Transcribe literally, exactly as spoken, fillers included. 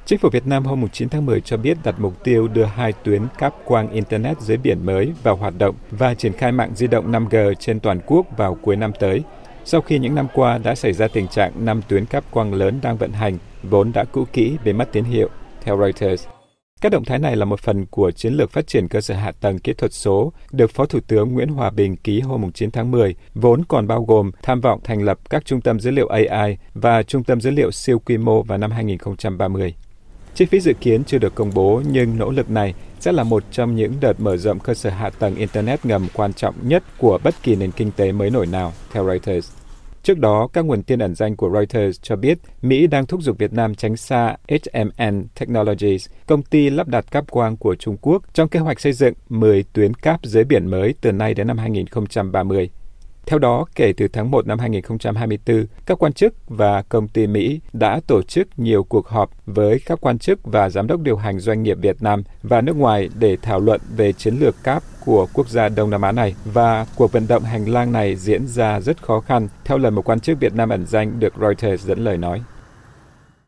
Chính phủ Việt Nam hôm chín tháng mười cho biết đặt mục tiêu đưa hai tuyến cáp quang Internet dưới biển mới vào hoạt động và triển khai mạng di động năm G trên toàn quốc vào cuối năm tới, sau khi những năm qua đã xảy ra tình trạng năm tuyến cáp quang lớn đang vận hành, vốn đã cũ kỹ bị mất tín hiệu, theo Reuters. Các động thái này là một phần của chiến lược phát triển cơ sở hạ tầng kỹ thuật số được Phó Thủ tướng Nguyễn Hòa Bình ký hôm chín tháng mười, vốn còn bao gồm tham vọng thành lập các trung tâm dữ liệu A I và trung tâm dữ liệu siêu quy mô vào năm hai nghìn không trăm ba mươi. Chi phí dự kiến chưa được công bố, nhưng nỗ lực này sẽ là một trong những đợt mở rộng cơ sở hạ tầng Internet ngầm quan trọng nhất của bất kỳ nền kinh tế mới nổi nào, theo Reuters. Trước đó, các nguồn tin ẩn danh của Reuters cho biết Mỹ đang thúc giục Việt Nam tránh xa H M N Technologies, công ty lắp đặt cáp quang của Trung Quốc, trong kế hoạch xây dựng mười tuyến cáp dưới biển mới từ nay đến năm hai nghìn không trăm ba mươi. Theo đó, kể từ tháng một năm hai nghìn không trăm hai mươi tư, các quan chức và công ty Mỹ đã tổ chức nhiều cuộc họp với các quan chức và giám đốc điều hành doanh nghiệp Việt Nam và nước ngoài để thảo luận về chiến lược cáp của quốc gia Đông Nam Á này, và cuộc vận động hành lang này diễn ra rất khó khăn, theo lời một quan chức Việt Nam ẩn danh được Reuters dẫn lời nói.